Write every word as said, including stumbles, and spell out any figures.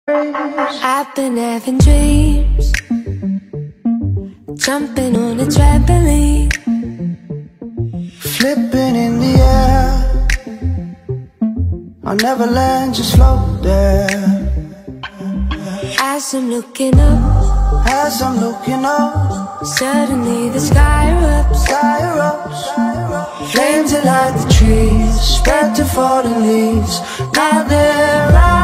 I've been having dreams, jumping on a trampoline, flipping in the air. I'll never land, just float there. As I'm looking up, As I'm looking up, suddenly the sky erupts. sky erupts. Flames that light the trees, spread to fallen leaves. Now they're out.